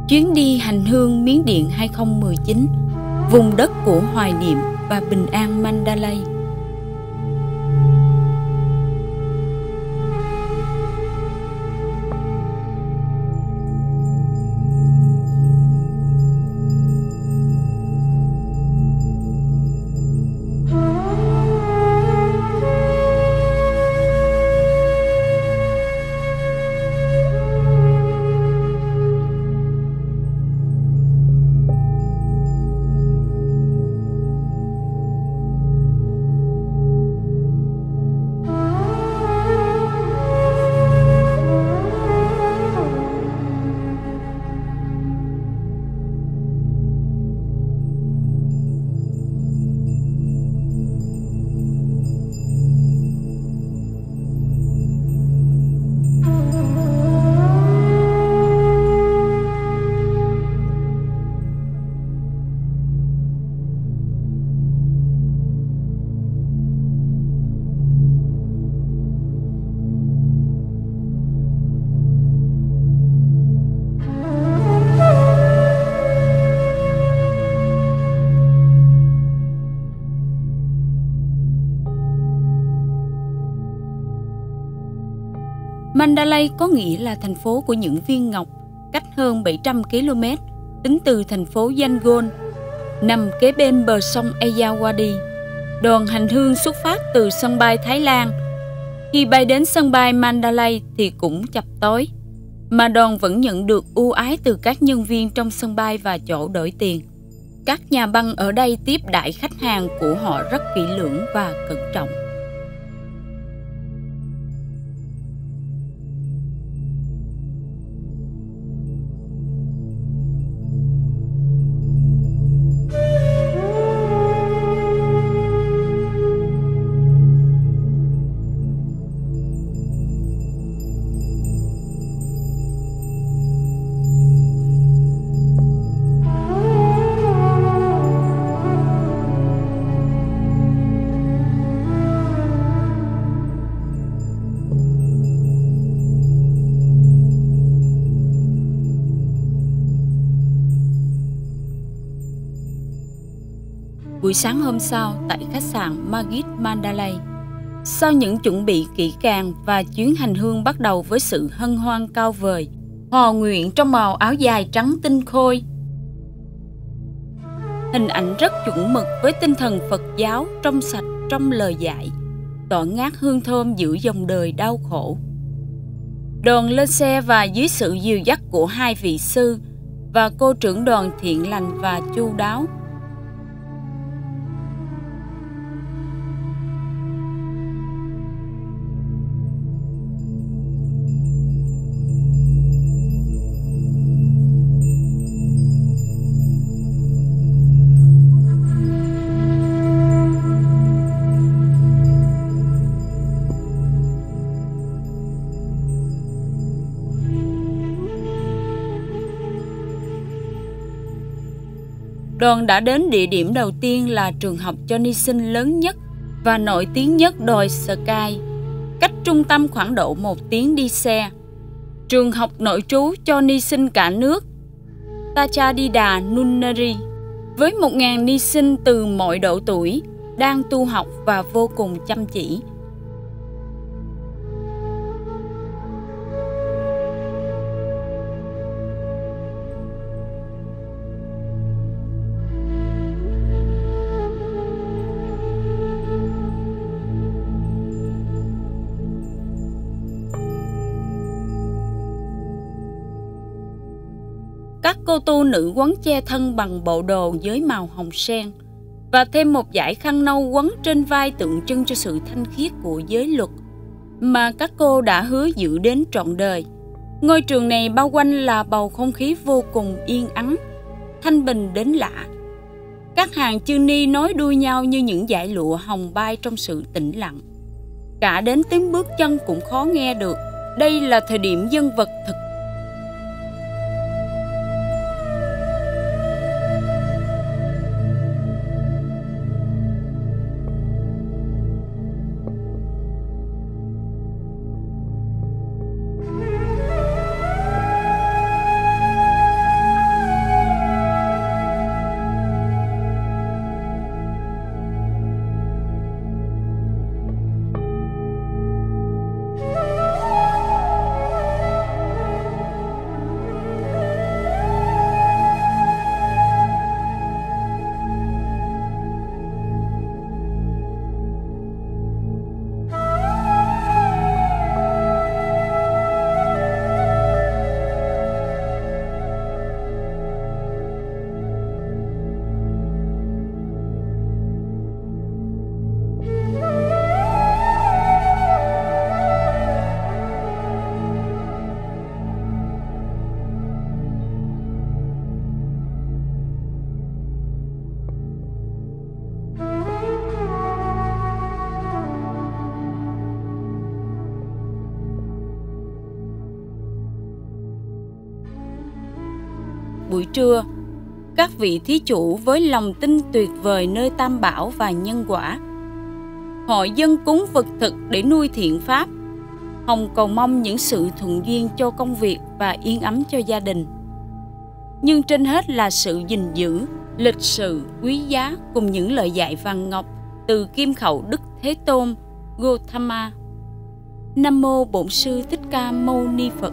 Chuyến đi hành hương Miến Điện 2019, vùng đất của hoài niệm và bình an Mandalay. Mandalay có nghĩa là thành phố của những viên ngọc, cách hơn 700 km tính từ thành phố Yangon, nằm kế bên bờ sông Ayeyarwady. Đoàn hành hương xuất phát từ sân bay Thái Lan. Khi bay đến sân bay Mandalay thì cũng chập tối, mà đoàn vẫn nhận được ưu ái từ các nhân viên trong sân bay và chỗ đổi tiền. Các nhà băng ở đây tiếp đãi khách hàng của họ rất kỹ lưỡng và cẩn trọng. Buổi sáng hôm sau tại khách sạn Margit Mandalay, sau những chuẩn bị kỹ càng và chuyến hành hương bắt đầu với sự hân hoan cao vời, hò nguyện trong màu áo dài trắng tinh khôi. Hình ảnh rất chuẩn mực với tinh thần Phật giáo trong sạch trong lời dạy, tỏa ngát hương thơm giữa dòng đời đau khổ. Đoàn lên xe và dưới sự dìu dắt của hai vị sư và cô trưởng đoàn thiện lành và chu đáo, đoàn đã đến địa điểm đầu tiên là trường học cho ni sinh lớn nhất và nổi tiếng nhất đồi Sky, cách trung tâm khoảng độ 1 tiếng đi xe. Trường học nội trú cho ni sinh cả nước Tachadida Nunnery, với 1.000 ni sinh từ mọi độ tuổi, đang tu học và vô cùng chăm chỉ. Các cô tu nữ quấn che thân bằng bộ đồ với màu hồng sen và thêm một dải khăn nâu quấn trên vai tượng trưng cho sự thanh khiết của giới luật mà các cô đã hứa giữ đến trọn đời. Ngôi trường này bao quanh là bầu không khí vô cùng yên ắng, thanh bình đến lạ. Các hàng chư ni nối đuôi nhau như những dải lụa hồng bay trong sự tĩnh lặng. Cả đến tiếng bước chân cũng khó nghe được. Đây là thời điểm dân vật thực. buổi trưa, các vị thí chủ với lòng tin tuyệt vời nơi Tam Bảo và nhân quả, họ dâng cúng vật thực để nuôi thiện pháp, hòng cầu mong những sự thuận duyên cho công việc và yên ấm cho gia đình. Nhưng trên hết là sự gìn giữ, lịch sự, quý giá cùng những lời dạy vàng ngọc từ kim khẩu Đức Thế Tôn Gautama. Nam mô Bổn Sư Thích Ca Mâu Ni Phật.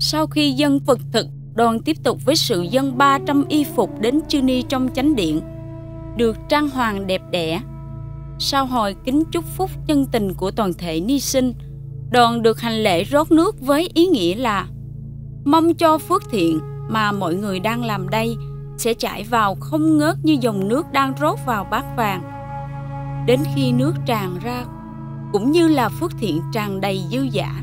Sau khi dâng Phật thực, đoàn tiếp tục với sự dâng 300 y phục đến chư ni trong chánh điện, được trang hoàng đẹp đẽ. Sau hồi kính chúc phúc chân tình của toàn thể ni sinh, đoàn được hành lễ rót nước với ý nghĩa là mong cho phước thiện mà mọi người đang làm đây sẽ chảy vào không ngớt như dòng nước đang rót vào bát vàng, đến khi nước tràn ra, cũng như là phước thiện tràn đầy dư dả.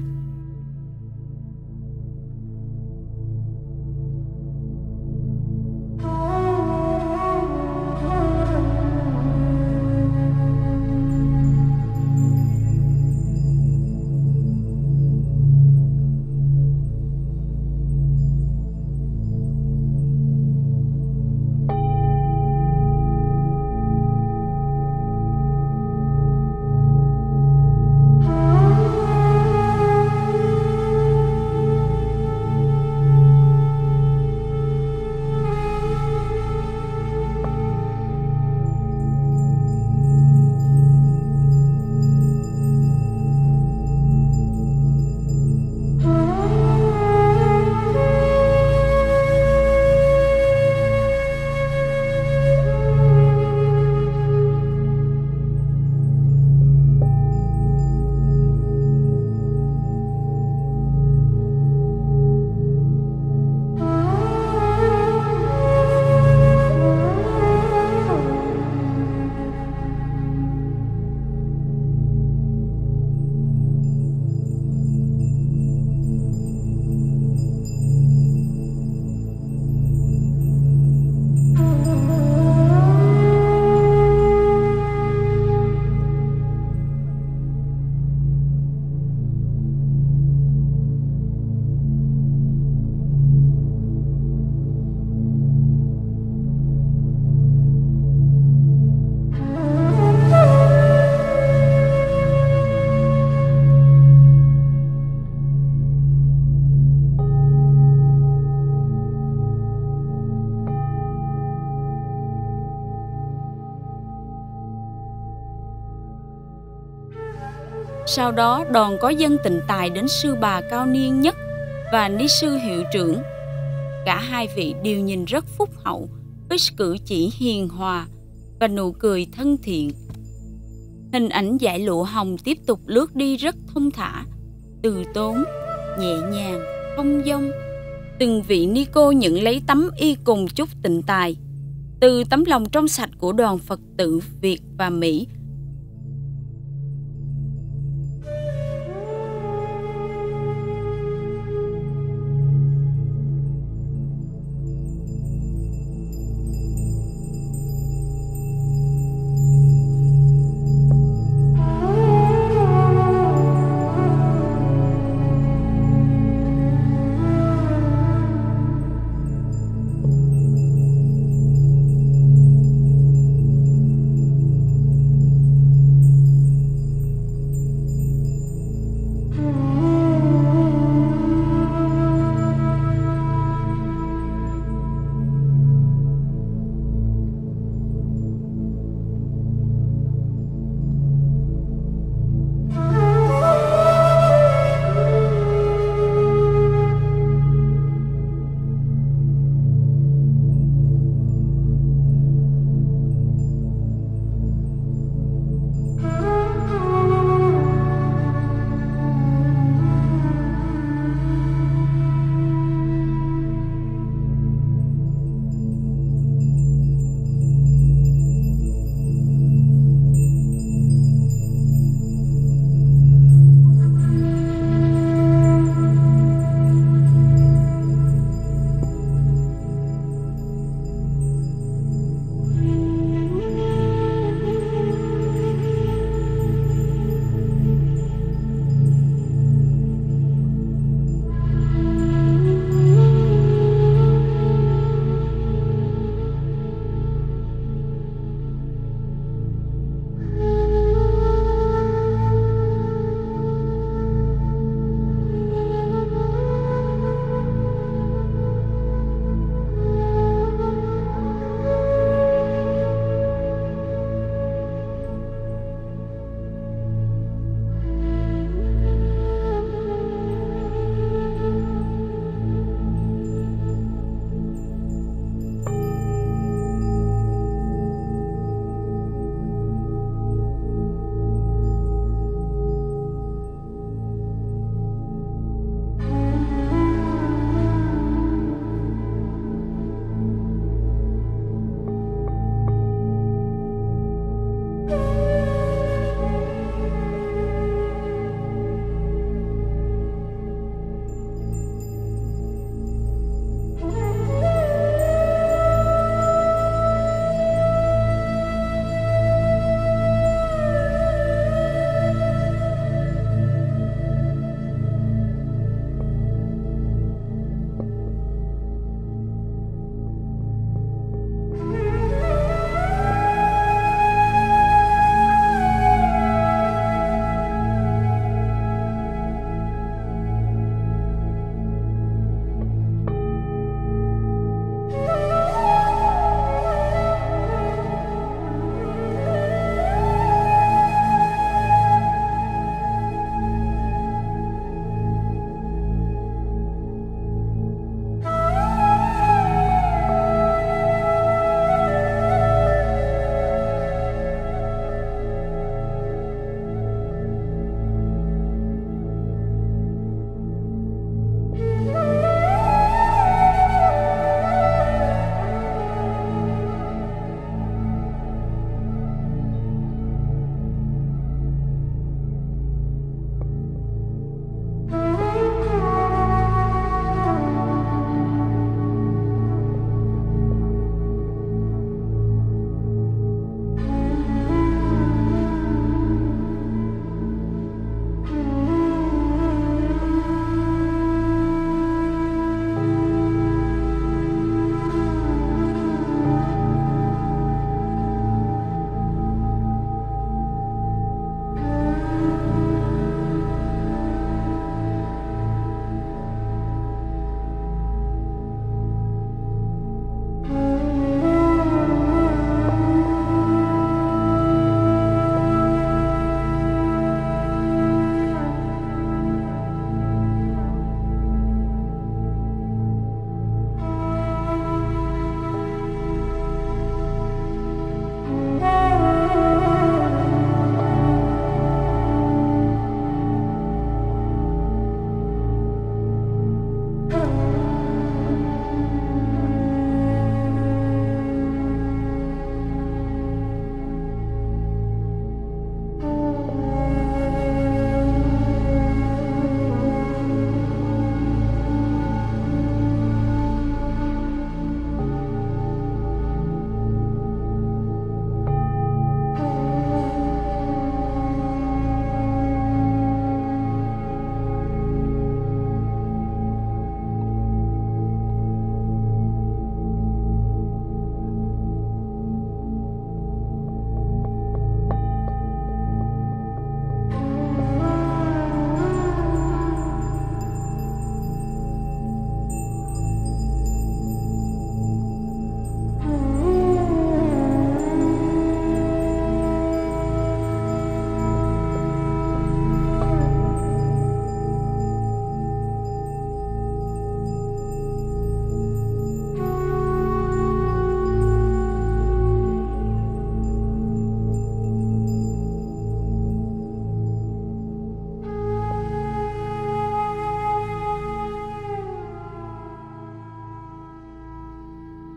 Sau đó đoàn có dâng tịnh tài đến sư bà cao niên nhất và ni sư hiệu trưởng. Cả hai vị đều nhìn rất phúc hậu, với cử chỉ hiền hòa và nụ cười thân thiện. Hình ảnh dải lụa hồng tiếp tục lướt đi rất thông thả, từ tốn, nhẹ nhàng, không dong. Từng vị ni cô nhận lấy tấm y cùng chúc tịnh tài. Từ tấm lòng trong sạch của đoàn Phật tử Việt và Mỹ,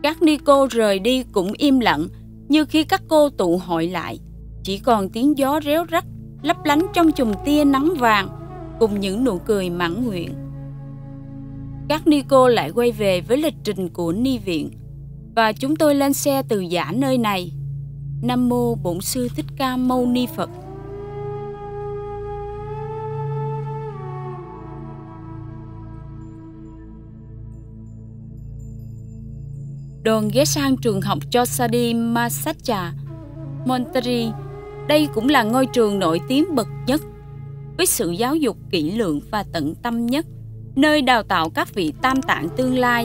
Các ni cô rời đi cũng im lặng, như khi các cô tụ hội lại. Chỉ còn tiếng gió réo rắt lấp lánh trong chùm tia nắng vàng, cùng những nụ cười mãn nguyện. Các ni cô lại quay về với lịch trình của ni viện, và chúng tôi lên xe từ giã nơi này. Nam mô Bổn Sư Thích Ca Mâu Ni Phật. Đoàn ghé sang trường học Josadi Masacha Monterey. Đây cũng là ngôi trường nổi tiếng bậc nhất, với sự giáo dục kỹ lưỡng và tận tâm nhất, nơi đào tạo các vị tam tạng tương lai.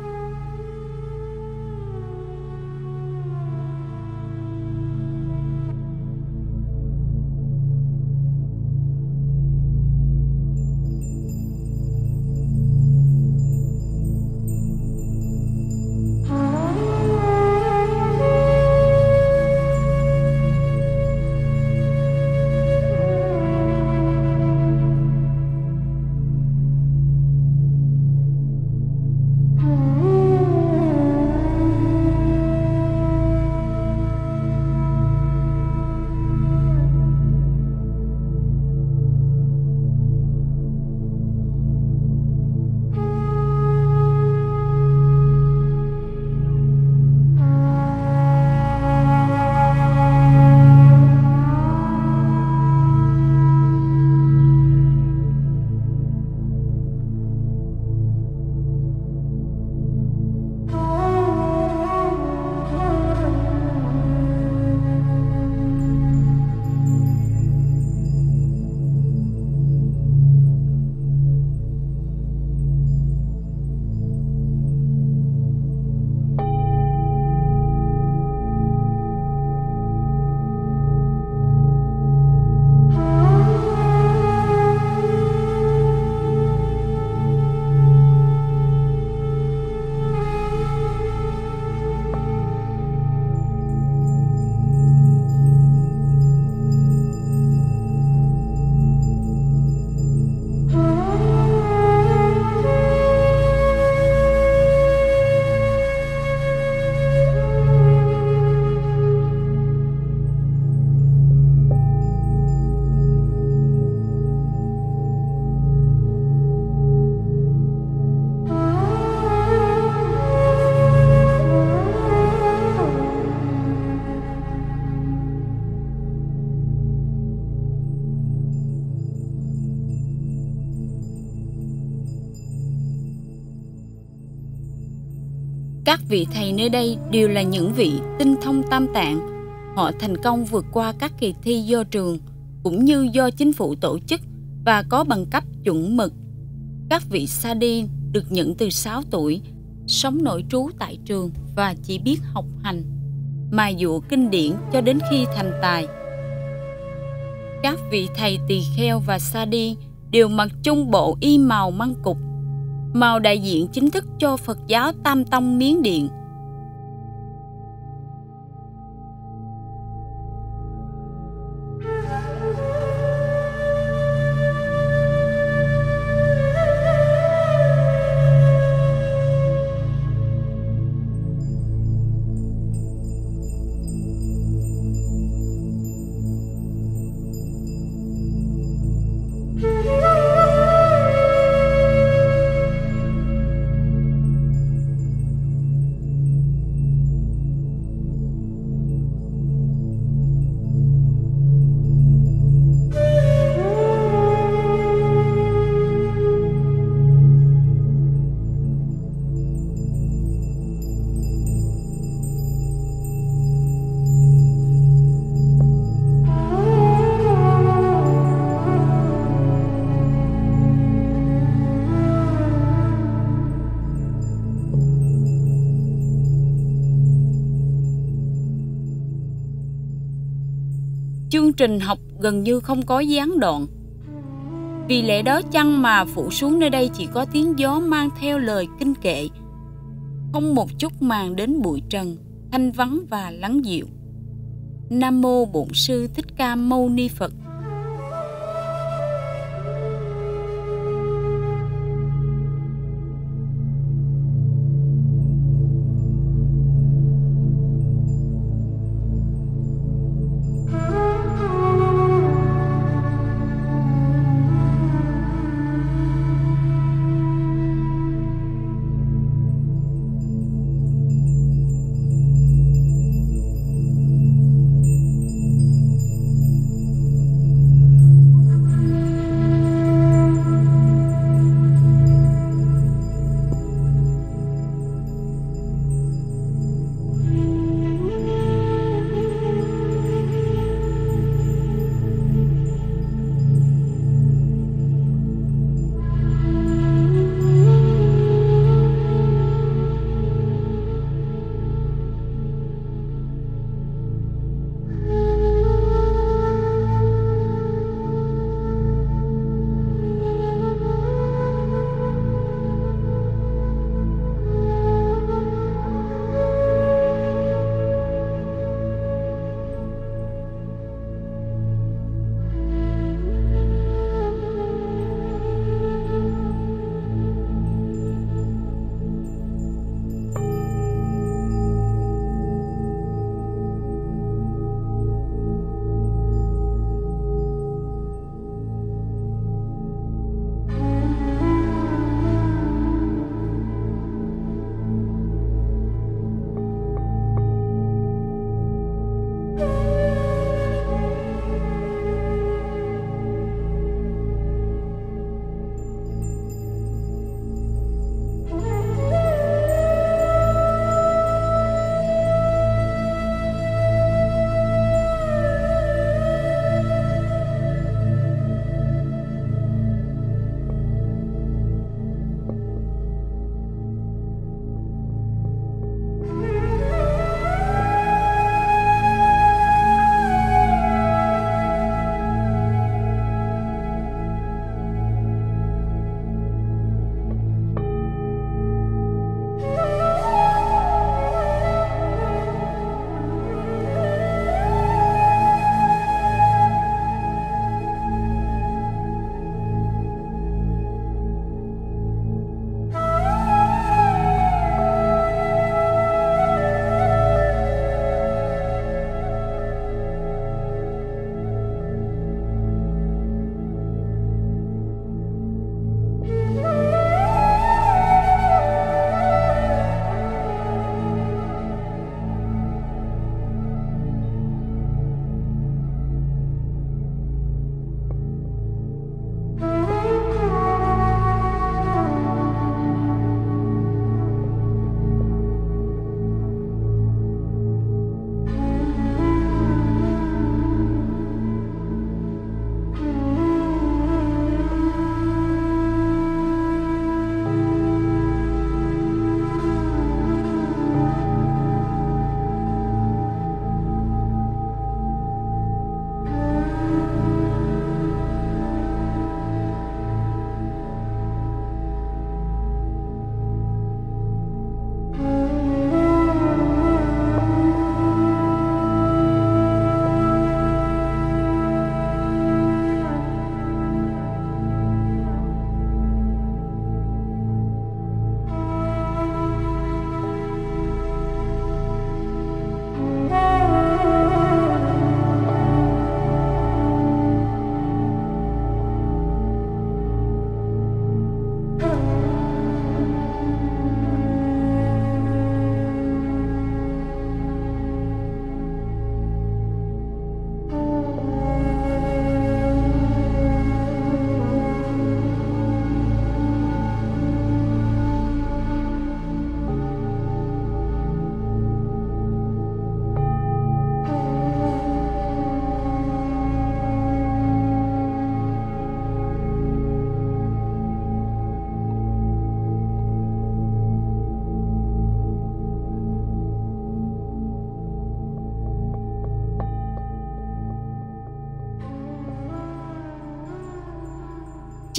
Các vị thầy nơi đây đều là những vị tinh thông tam tạng. Họ thành công vượt qua các kỳ thi do trường cũng như do chính phủ tổ chức và có bằng cấp chuẩn mực. Các vị sa đi được nhận từ 6 tuổi, sống nội trú tại trường và chỉ biết học hành, mài dũa kinh điển cho đến khi thành tài. Các vị thầy tỳ kheo và sa đi đều mặc chung bộ y màu măng cục, màu đại diện chính thức cho Phật giáo Tam Tông Miến Điện. Chương trình học gần như không có gián đoạn. Vì lẽ đó chăng mà phủ xuống nơi đây chỉ có tiếng gió mang theo lời kinh kệ, không một chút màng đến bụi trần, thanh vắng và lắng dịu. Nam mô Bổn Sư Thích Ca Mâu Ni Phật.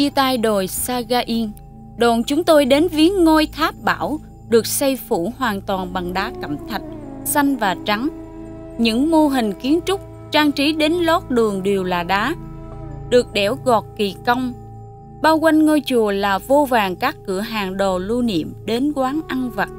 chia tay đồi Sagaing, đoàn chúng tôi đến viếng ngôi tháp bảo được xây phủ hoàn toàn bằng đá cẩm thạch xanh và trắng. Những mô hình kiến trúc trang trí đến lót đường đều là đá, được đẽo gọt kỳ công. Bao quanh ngôi chùa là vô vàn các cửa hàng đồ lưu niệm đến quán ăn vặt.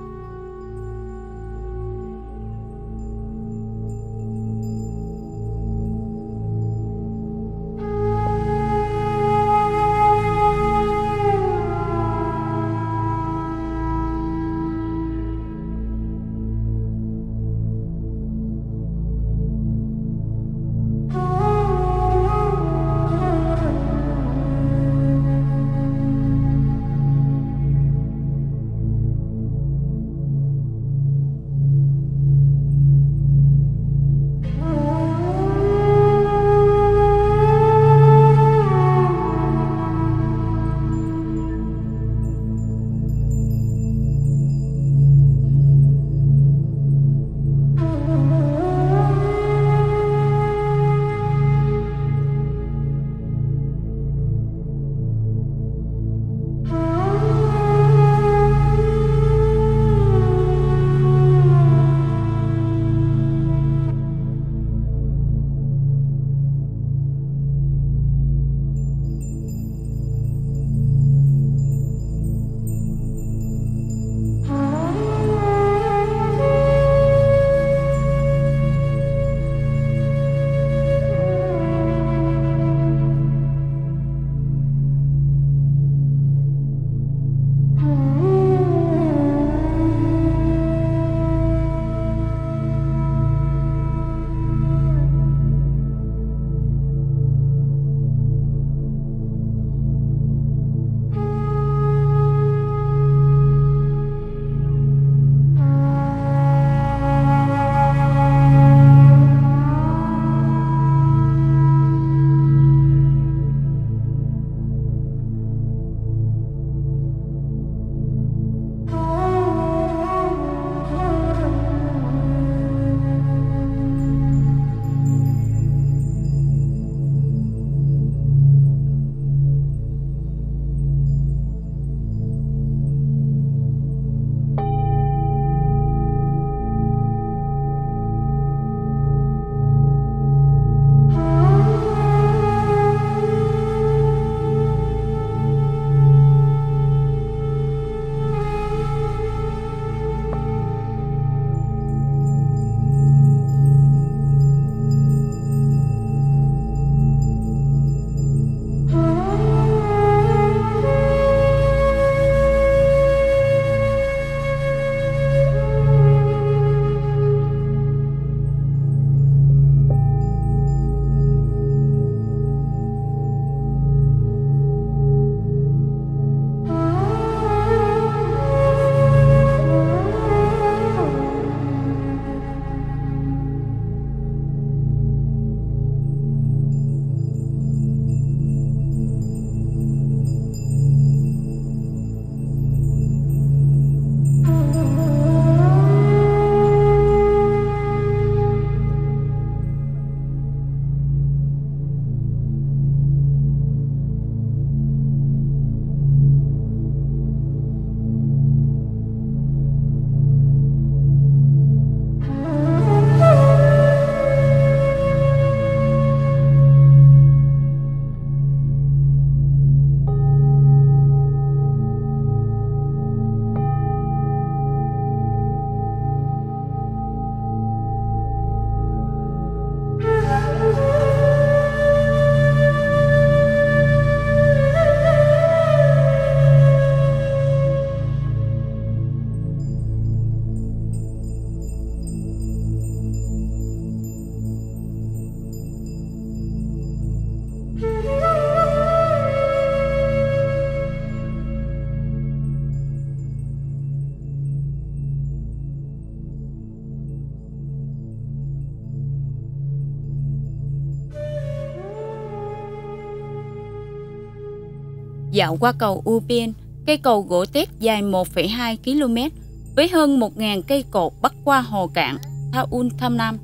Dạo qua cầu Upien, cây cầu gỗ tét dài 1,2 km với hơn 1.000 cây cột bắc qua hồ cạn Thaun Tham Nam.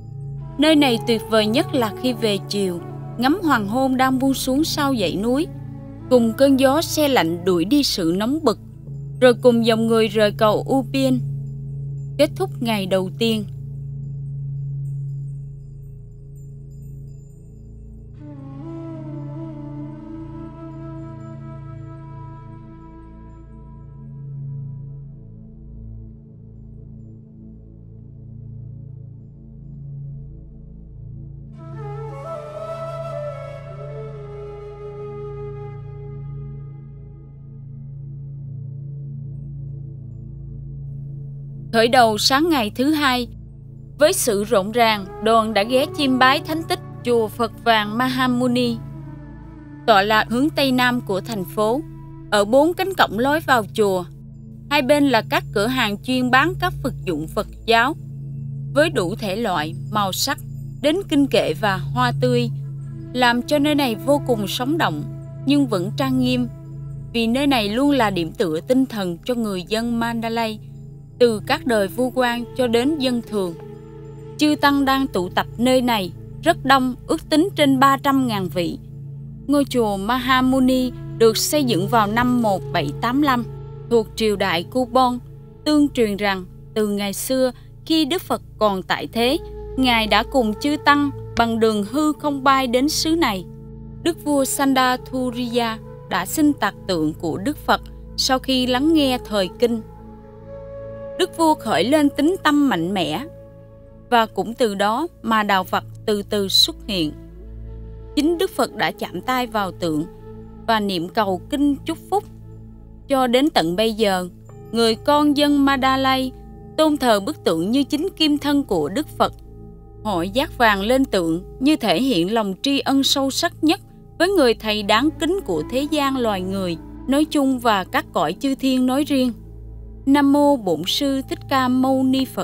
Nơi này tuyệt vời nhất là khi về chiều, ngắm hoàng hôn đang buông xuống sau dãy núi, cùng cơn gió se lạnh đuổi đi sự nóng bực, rồi cùng dòng người rời cầu Upien, kết thúc ngày đầu tiên. Khởi đầu sáng ngày thứ hai, với sự rộn ràng, đoàn đã ghé chiêm bái thánh tích chùa Phật Vàng Mahamuni, tọa lạc hướng tây nam của thành phố. Ở 4 cánh cổng lối vào chùa, hai bên là các cửa hàng chuyên bán các vật dụng Phật giáo với đủ thể loại, màu sắc, đến kinh kệ và hoa tươi, làm cho nơi này vô cùng sống động nhưng vẫn trang nghiêm, vì nơi này luôn là điểm tựa tinh thần cho người dân Mandalay, từ các đời vua quan cho đến dân thường. Chư tăng đang tụ tập nơi này rất đông, ước tính trên 300.000 vị. Ngôi chùa Mahamuni được xây dựng vào năm 1785 thuộc triều đại Kubon. Tương truyền rằng từ ngày xưa, khi Đức Phật còn tại thế, Ngài đã cùng chư tăng bằng đường hư không bay đến xứ này. Đức vua Sandathuriya đã xin tạc tượng của Đức Phật sau khi lắng nghe thời kinh. Đức vua khởi lên tín tâm mạnh mẽ, và cũng từ đó mà đạo Phật từ từ xuất hiện. Chính Đức Phật đã chạm tay vào tượng và niệm cầu kinh chúc phúc. Cho đến tận bây giờ, người con dân Mandalay tôn thờ bức tượng như chính kim thân của Đức Phật. Họ dát vàng lên tượng như thể hiện lòng tri ân sâu sắc nhất với người thầy đáng kính của thế gian loài người nói chung và các cõi chư thiên nói riêng. Nam mô Bổn Sư Thích Ca Mâu Ni Phật.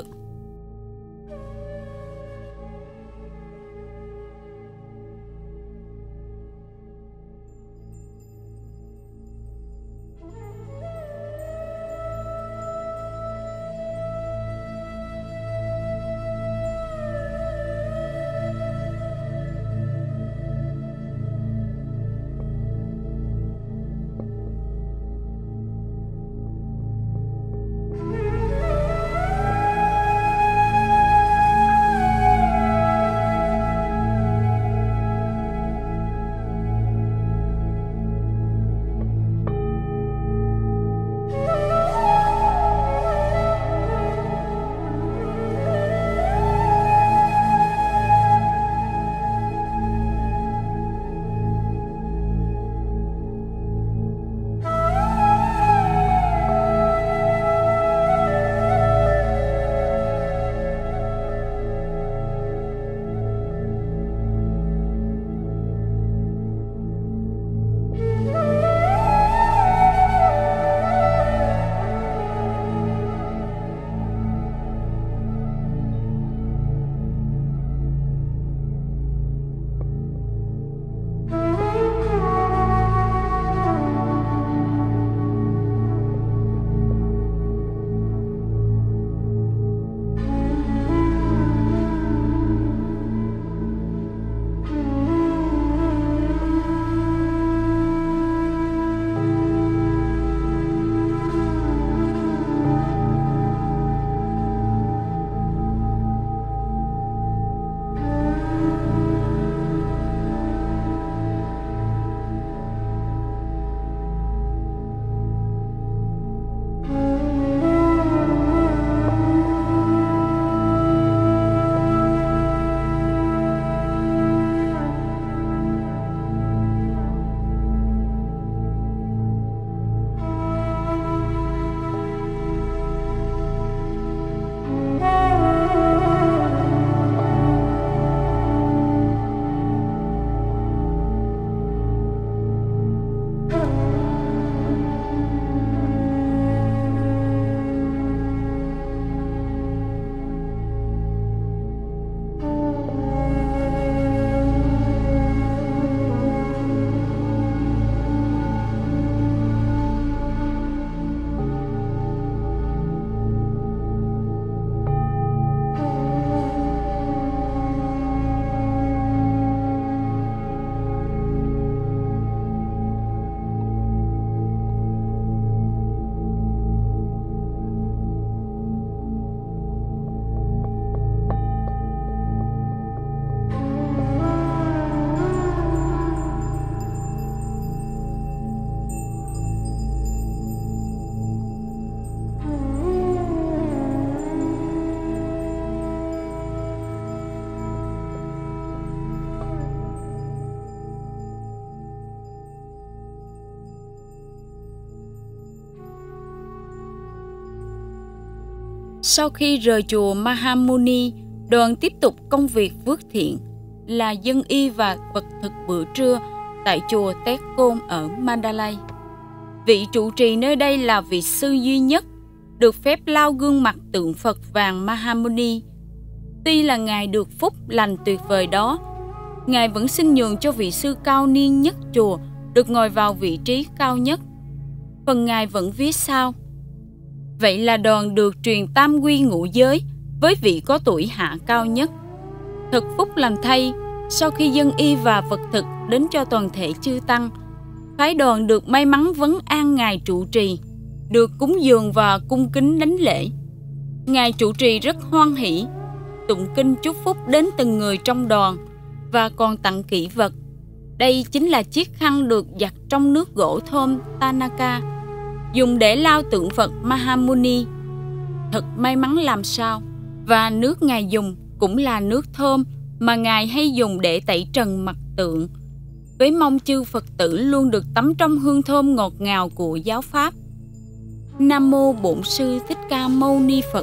Sau khi rời chùa Mahamuni, đoàn tiếp tục công việc phước thiện là dân y và vật thực bữa trưa tại chùa Tét Côn ở Mandalay. Vị trụ trì nơi đây là vị sư duy nhất được phép lau gương mặt tượng Phật vàng Mahamuni. Tuy là Ngài được phúc lành tuyệt vời đó, Ngài vẫn xin nhường cho vị sư cao niên nhất chùa được ngồi vào vị trí cao nhất. Phần Ngài vẫn viết sau: vậy là đoàn được truyền tam quy ngũ giới với vị có tuổi hạ cao nhất. Thật phúc lành thay, sau khi dân y và vật thực đến cho toàn thể chư tăng, phái đoàn được may mắn vấn an Ngài trụ trì, được cúng dường và cung kính đảnh lễ. Ngài trụ trì rất hoan hỷ, tụng kinh chúc phúc đến từng người trong đoàn và còn tặng kỷ vật. Đây chính là chiếc khăn được giặt trong nước gỗ thơm Tanaka, dùng để lau tượng Phật Mahamuni. Thật may mắn làm sao. Và nước Ngài dùng cũng là nước thơm mà Ngài hay dùng để tẩy trần mặt tượng, với mong chư Phật tử luôn được tắm trong hương thơm ngọt ngào của giáo pháp. Nam mô Bổn Sư Thích Ca Mâu Ni Phật.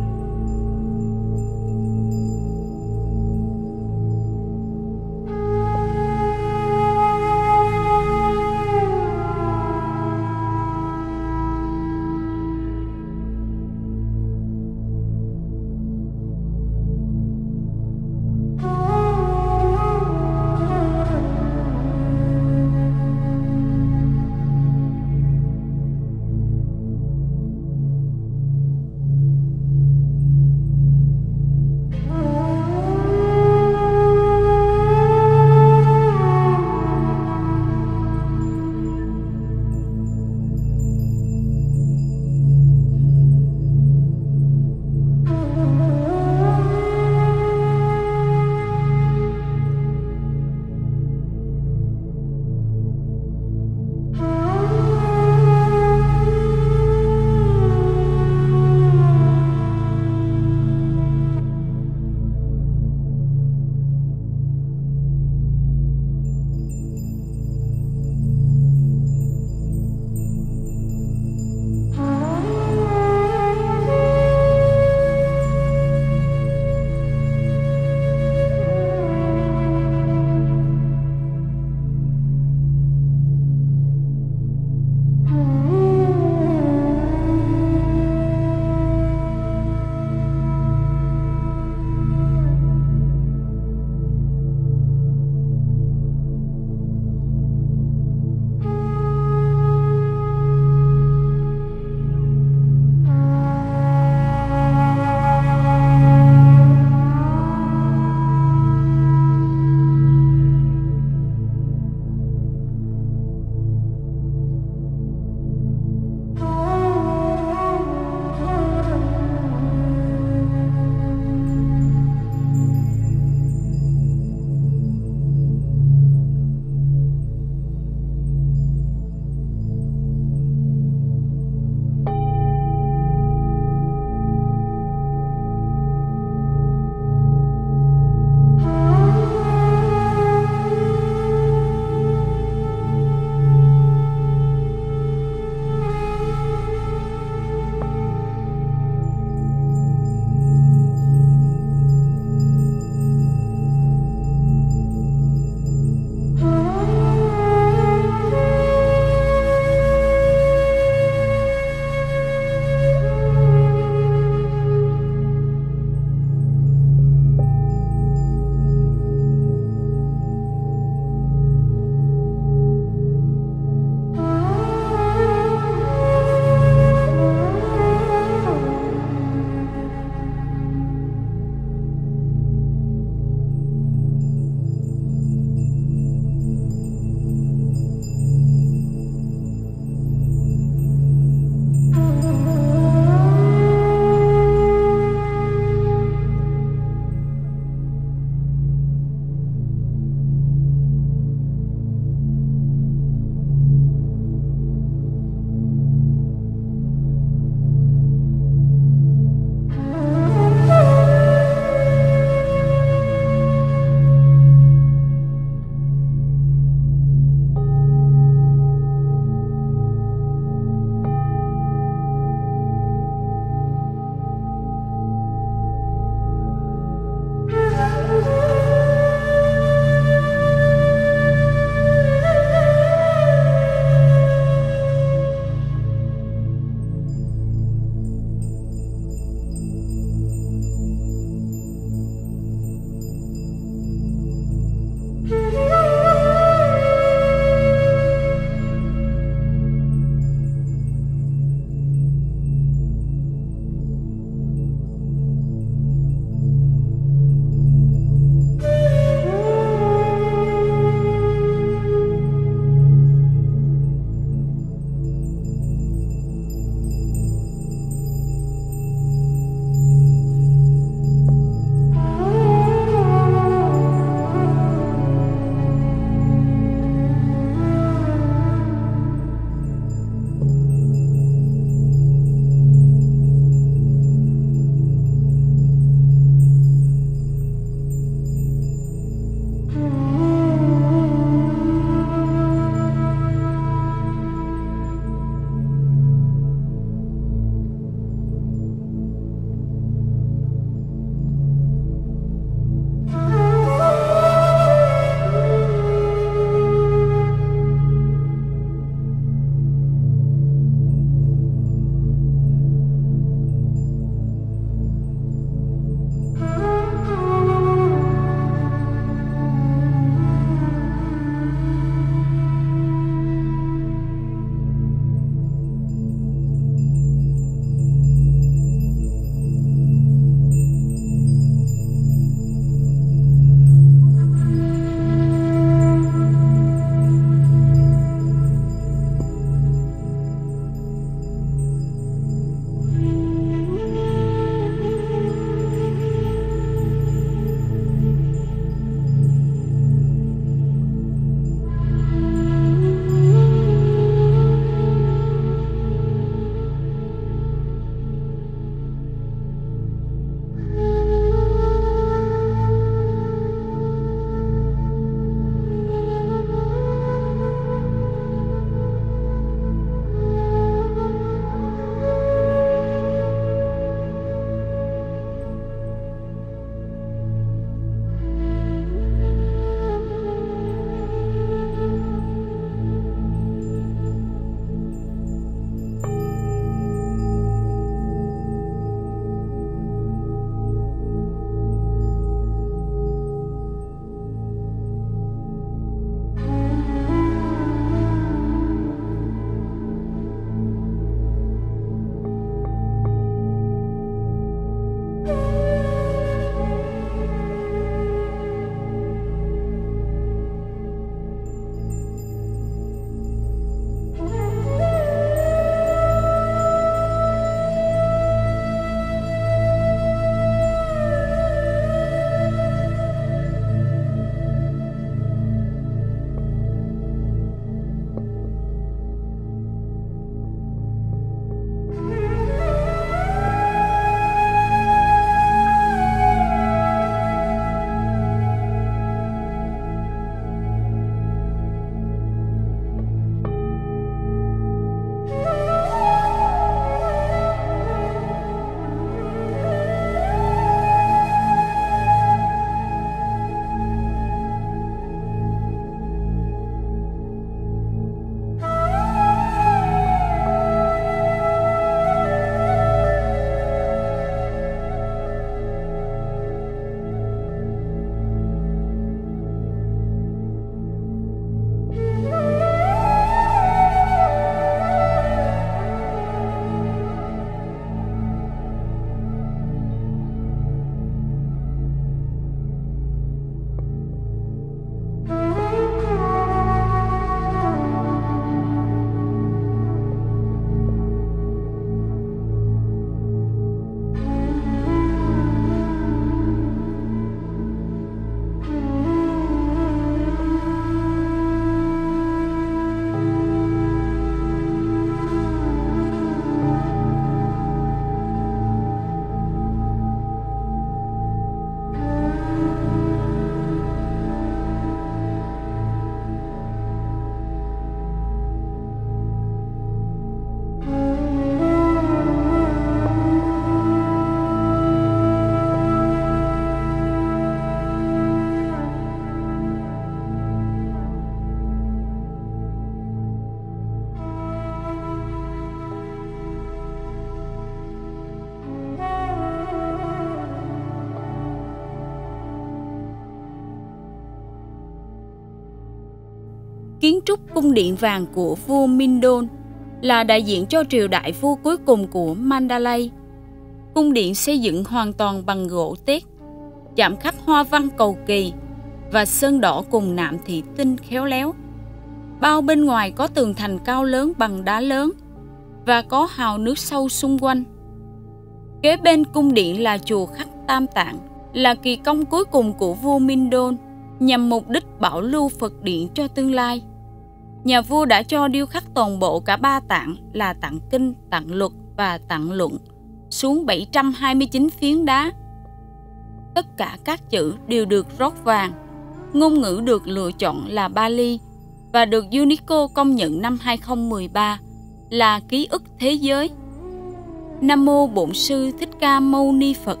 Kiến trúc cung điện vàng của vua Mindon là đại diện cho triều đại vua cuối cùng của Mandalay. Cung điện xây dựng hoàn toàn bằng gỗ tét, chạm khắc hoa văn cầu kỳ và sơn đỏ cùng nạm thủy tinh khéo léo. Bao bên ngoài có tường thành cao lớn bằng đá lớn và có hào nước sâu xung quanh. Kế bên cung điện là chùa khắc Tam Tạng, là kỳ công cuối cùng của vua Mindon nhằm mục đích bảo lưu Phật điện cho tương lai. Nhà vua đã cho điêu khắc toàn bộ cả ba tạng là tạng kinh, tạng luật và tạng luận xuống 729 phiến đá. Tất cả các chữ đều được rót vàng. Ngôn ngữ được lựa chọn là Pali và được UNESCO công nhận năm 2013 là ký ức thế giới. Nam mô Bổn Sư Thích Ca Mâu Ni Phật.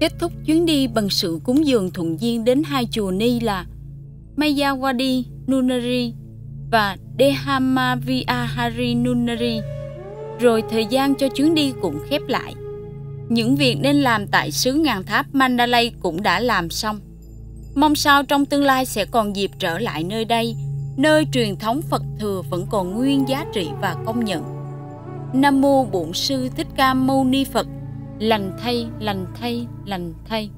kết thúc chuyến đi bằng sự cúng dường thuận duyên đến hai chùa ni là Mayawadi Nunari và Dehamavihari Nunari. Rồi thời gian cho chuyến đi cũng khép lại. Những việc nên làm tại xứ ngàn tháp Mandalay cũng đã làm xong. Mong sao trong tương lai sẽ còn dịp trở lại nơi đây, nơi truyền thống Phật thừa vẫn còn nguyên giá trị và công nhận. Nam mô Bổn Sư Thích Ca Mâu Ni Phật. Lành thay, lành thay, lành thay.